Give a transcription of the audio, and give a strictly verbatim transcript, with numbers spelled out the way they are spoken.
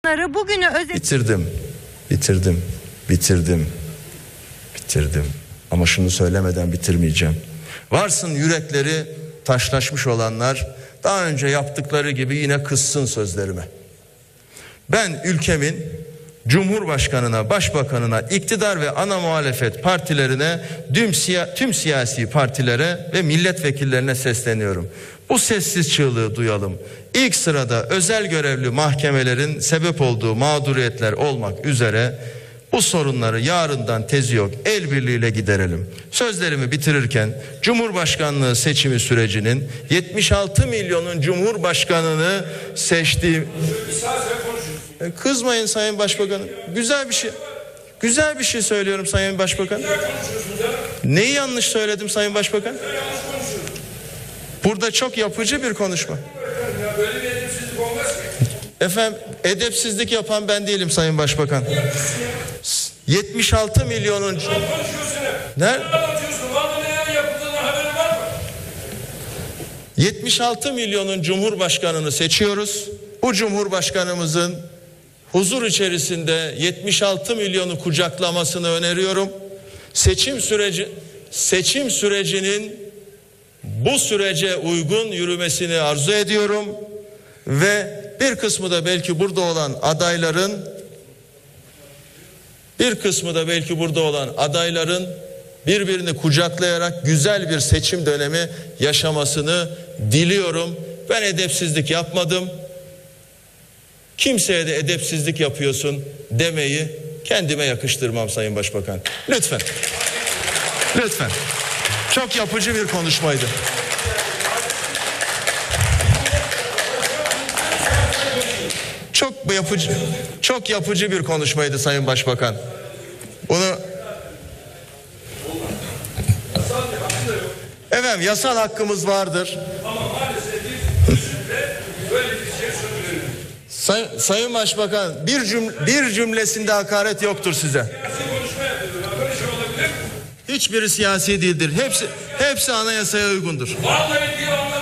Başkanları bugünü özet... Bitirdim, bitirdim, bitirdim, bitirdim. Ama şunu söylemeden bitirmeyeceğim. Varsın yürekleri taşlaşmış olanlar daha önce yaptıkları gibi yine kızsın sözlerime. Ben ülkemin Cumhurbaşkanına, Başbakanına, iktidar ve ana muhalefet partilerine, tüm, siya, tüm siyasi partilere ve milletvekillerine sesleniyorum. Bu sessiz çığlığı duyalım. İlk sırada özel görevli mahkemelerin sebep olduğu mağduriyetler olmak üzere bu sorunları yarından tezi yok el birliğiyle giderelim. Sözlerimi bitirirken Cumhurbaşkanlığı seçimi sürecinin yetmiş altı milyonun Cumhurbaşkanını seçtiği... Kızmayın Sayın Başbakanım. Güzel bir şey. Güzel bir şey söylüyorum Sayın Başbakan. Neyi yanlış söyledim Sayın Başbakan? Burada çok yapıcı bir konuşma. Efendim edepsizlik yapan ben değilim Sayın Başbakan. yetmiş altı milyonun... Ne? yetmiş altı milyonun Cumhurbaşkanını seçiyoruz. Bu Cumhurbaşkanımızın huzur içerisinde yetmiş altı milyonu kucaklamasını öneriyorum. Seçim süreci seçim sürecinin bu sürece uygun yürümesini arzu ediyorum ve bir kısmı da belki burada olan adayların bir kısmı da belki burada olan adayların birbirini kucaklayarak güzel bir seçim dönemi yaşamasını diliyorum. Ben edepsizlik yapmadım. Kimseye de edepsizlik yapıyorsun demeyi kendime yakıştırmam Sayın Başbakan. Lütfen. Lütfen. Çok yapıcı bir konuşmaydı. Çok yapıcı, çok yapıcı bir konuşmaydı Sayın Başbakan. Bunu efendim yasal hakkımız vardır. Ama maalesef böyle bir şey söylüyorum. Say, Sayın Başbakan bir cümle, bir cümlesinde hakaret yoktur size. Hiçbiri siyasi değildir. Hepsi hepsi anayasaya uygundur. Vallahi